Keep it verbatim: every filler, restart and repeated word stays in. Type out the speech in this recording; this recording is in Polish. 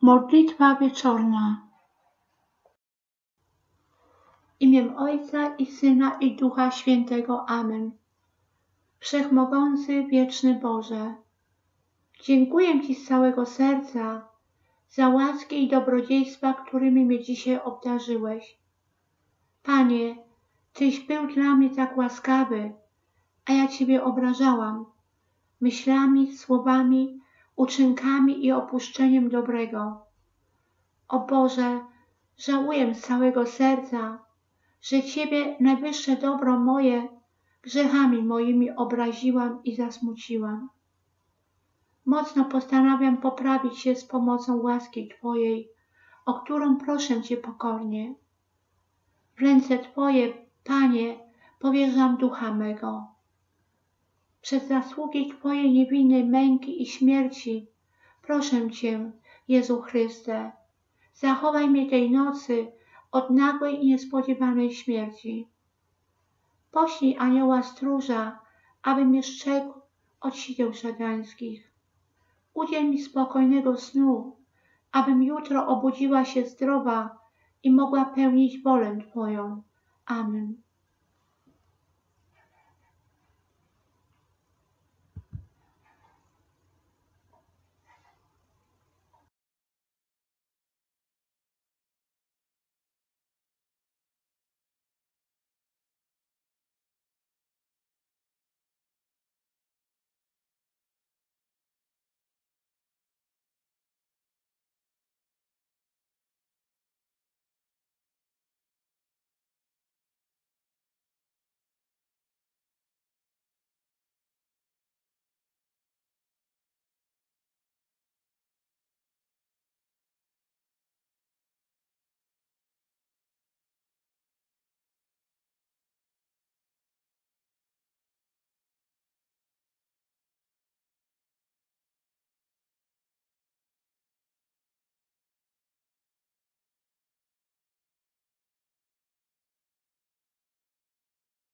Modlitwa wieczorna. W imię Ojca i Syna i Ducha Świętego. Amen. Wszechmogący, wieczny Boże, dziękuję Ci z całego serca za łaski i dobrodziejstwa, którymi mnie dzisiaj obdarzyłeś. Panie, Tyś był dla mnie tak łaskawy, a ja Ciebie obrażałam myślami, słowami, uczynkami i opuszczeniem dobrego. O Boże, żałuję z całego serca, że Ciebie, najwyższe dobro moje, grzechami moimi obraziłam i zasmuciłam. Mocno postanawiam poprawić się z pomocą łaski Twojej, o którą proszę Cię pokornie. W ręce Twoje, Panie, powierzam ducha mego. Przez zasługi Twojej niewinnej męki i śmierci proszę Cię, Jezu Chryste, zachowaj mnie tej nocy od nagłej i niespodziewanej śmierci. Poślij anioła stróża, aby mnie strzegł od sideł szatańskich. Udziel mi spokojnego snu, abym jutro obudziła się zdrowa i mogła pełnić wolę Twoją. Amen.